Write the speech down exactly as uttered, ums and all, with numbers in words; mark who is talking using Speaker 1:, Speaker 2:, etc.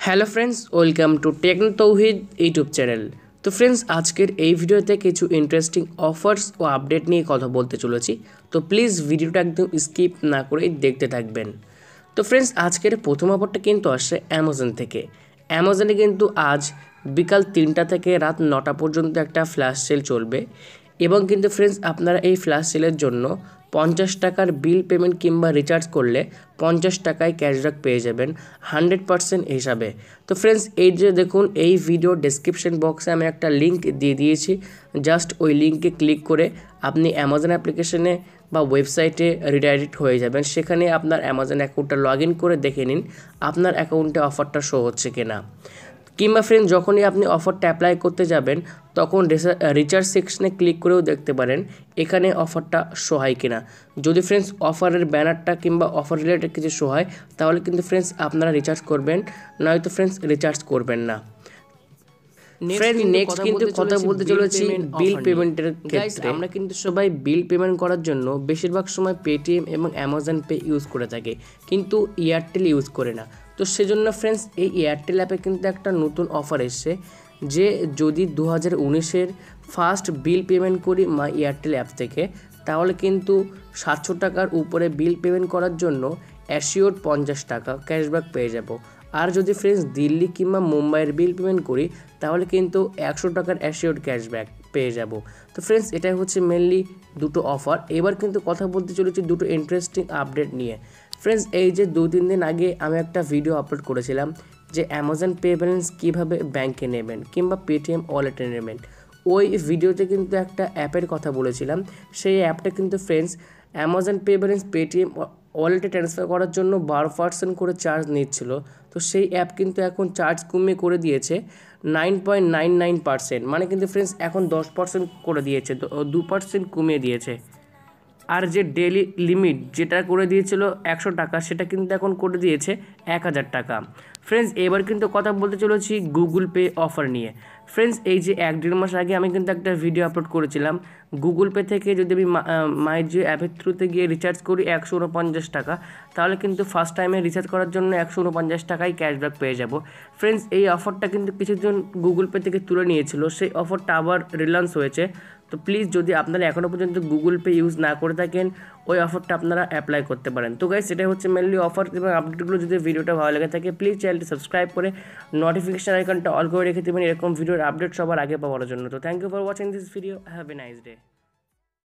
Speaker 1: Hello friends, welcome to techno Tauhid YouTube channel. তো friends, আজকের এই ভিডিওতে কিছু ইন্টারেস্টিং অফার্স ও আপডেট নিয়ে কথা বলতে চলেছি। তো প্লিজ ভিডিওটা একদম স্কিপ না করেই দেখতে থাকবেন। তো ফ্রেন্ডস, আজকের প্রথম অফারটা কিন্তু আসছে অ্যামাজন থেকে। অ্যামাজনে কিন্তু আজ বিকাল তিনটা থেকে রাত নটা পর্যন্ত একটা ফ্ল্যাশ সেল চলবে এবং কিন্তু ফ্রেন্ডস আপনারা এই ফ্ল্যাশ সেলের জন্য পঞ্চাশ টাকার বিল পেমেন্ট কিংবা রিচার্জ করলে পঞ্চাশ টাকায় ক্যাশব্যাক পেয়ে যাবেন হান্ড্রেড পারসেন্ট হিসাবে। তো ফ্রেন্ডস, এই যে দেখুন, এই ভিডিও ডেসক্রিপশন বক্সে আমি একটা লিঙ্ক দিয়ে দিয়েছি। জাস্ট ওই লিঙ্কে ক্লিক করে আপনি অ্যামাজন অ্যাপ্লিকেশনে বা ওয়েবসাইটে রিডাইরেক্ট হয়ে যাবেন। সেখানে আপনার অ্যামাজন অ্যাকাউন্টটা লগ ইন করে দেখে নিন আপনার অ্যাকাউন্টে অফারটা শো হচ্ছে কিনা। কিংবা ফ্রেন্ড, যখনই আপনি অফারটা অ্যাপ্লাই করতে যাবেন তখন রিচার্জ সেকশনে ক্লিক করেও দেখতে পারেন এখানে অফারটা শো হয় কিনা। যদি ফ্রেন্ডস অফারের ব্যানারটা কিংবা অফার রিলেটেড কিছু শো হয় তাহলে কিন্তু ফ্রেন্ডস আপনারা রিচার্জ করবেন, নয়তো ফ্রেন্ডস রিচার্জ করবেন না। ফ্রেন্ড, নেক্সট কিন্তু কথা বলতে চলেছি বিল পেমেন্টের ক্ষেত্রে। আমরা কিন্তু সবাই বিল পেমেন্ট করার জন্য বেশিরভাগ সময় পেটিএম এবং অ্যামাজন পে ইউজ করে থাকি, কিন্তু এয়ারটেল ইউজ করে না। তো সেজন্য ফ্রেন্ডস, এই এয়ারটেল অ্যাপে কিন্তু একটা নতুন অফার এসছে যে যদি দু হাজার উনিশের ফার্স্ট বিল পেমেন্ট করি মা এয়ারটেল অ্যাপ থেকে, তাহলে কিন্তু সাতশো টাকার উপরে বিল পেমেন্ট করার জন্য অ্যাসিওর পঞ্চাশ টাকা ক্যাশব্যাক পেয়ে যাব। আর যদি ফ্রেন্ডস দিল্লি কিংবা মুম্বাইয়ের বিল পেমেন্ট করি তাহলে কিন্তু একশো টাকার অ্যাসিওর ক্যাশব্যাক পেয়ে যাব। তো ফ্রেন্ডস, এটাই হচ্ছে মেনলি দুটো অফার। এবার কিন্তু কথা বলতে চলেছি দুটো ইন্টারেস্টিং আপডেট নিয়ে। ফ্রেন্ডস, এই যে দু তিন দিন আগে আমি একটা ভিডিও আপলোড করেছিলাম যে অ্যামাজন পে ব্যালেন্স কীভাবে ব্যাংকে নেবেন কিংবা পেটিএম ওয়ালেটে নেবেন। ওই ভিডিওতে কিন্তু একটা অ্যাপের কথা বলেছিলাম। সেই অ্যাপটা কিন্তু friends Amazon Pay balance Paytm ওয়ালেটে ট্রান্সফার করার জন্য বারো পার্সেন্ট করে চার্জ নিচ্ছিল। তো সেই অ্যাপ কিন্তু এখন চার্জ কমিয়ে করে দিয়েছে nine point nine nine percent, মানে কিন্তু ফ্রেন্ডস এখন দশ পার্সেন্ট করে দিয়েছে, দু পার্সেন্ট কমিয়ে দিয়েছে। আর যে ডেলি লিমিট যেটা করে দিয়েছিল একশো টাকা, সেটা কিন্তু এখন করে দিয়েছে এক হাজার টাকা। ফ্রেন্ডস, এবার কিন্তু কথা বলতে চলেছি গুগল পে অফার নিয়ে। ফ্রেন্ডস, এই যে এক দেড় মাস আগে আমি কিন্তু একটা ভিডিও আপলোড করেছিলাম গুগল পে থেকে যদি আমি মাই জিও অ্যাপের থ্রুতে গিয়ে রিচার্জ করি একশো উনপঞ্চাশ টাকা, তাহলে কিন্তু ফার্স্ট টাইমে রিচার্জ করার জন্য একশো উনপঞ্চাশ টাকায় ক্যাশব্যাক পেয়ে যাব। ফ্রেন্ডস, এই অফারটা কিন্তু কিছুজন গুগল পে থেকে তুলে নিয়েছিল, সেই অফারটা আবার রিলঞ্চ হয়েছে। তো প্লিজ, যদি আপনারা এখনও পর্যন্ত গুগল পে ইউজ না করে থাকেন ওই অফারটা আপনারা অ্যাপ্লাই করতে পারেন। তো গাইস, সেটাই হচ্ছে মেনলি অফার এবং আপডেটগুলো। যদি ভিডিওটা ভালো লেগে থাকে প্লিজ চ্যানেলটি সাবস্ক্রাইব করে নোটিফিকেশন আইকনটা অল করে রেখে দেবেন এরকম ভিডিওর আপডেট সবার আগে পাওয়ার জন্য। তো thank you for watching this video, have a nice day.